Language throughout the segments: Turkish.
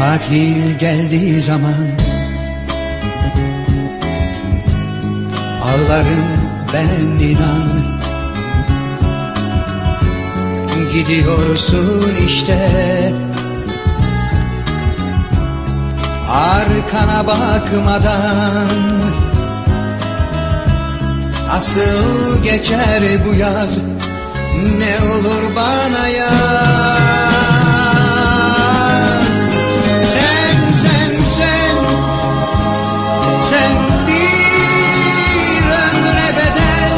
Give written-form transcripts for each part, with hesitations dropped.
Tatil geldiği zaman ağlarım ben inan. Gidiyorsun işte, arkana bakmadan. Asıl geçer bu yaz, ne olur bana yaz. Sen bir ömre bedel.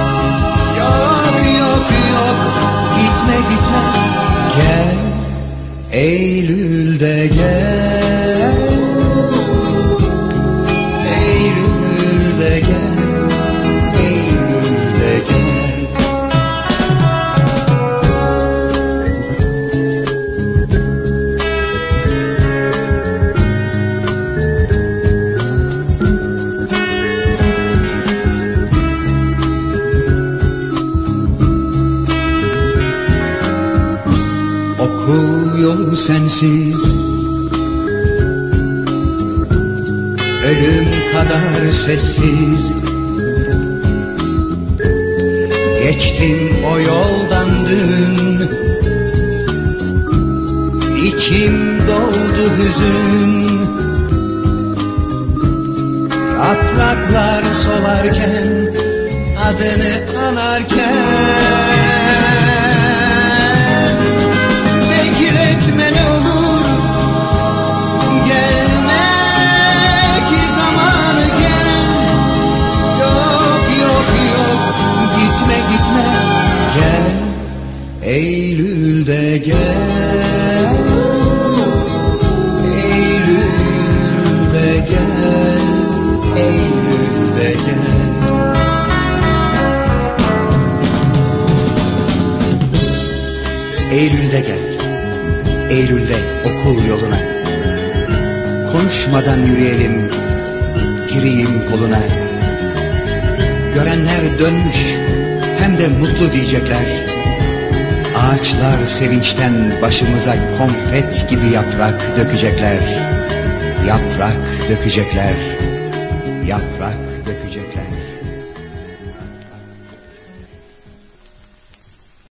Yok gitme gel, Eylül'de gel. Eylül'de gel, Eylül'de gel. Okul yolu sensiz, ölüm kadar sessiz. Geçtim o yoldan dün, içim doldu hüzün. Yapraklar solarken, adını anarken. Bekletme ne olur, gelmek zamanı gel. Yok gitme gel, Eylül'de gel. Eylül'de gel, Eylül'de gel. Eylül'de gel, Eylül'de okul yoluna. Konuşmadan yürüyelim, gireyim koluna. Görenler dönmüş, hem de mutlu diyecekler. Ağaçlar sevinçten başımıza konfet gibi yaprak dökecekler. Yaprak dökecekler, yaprak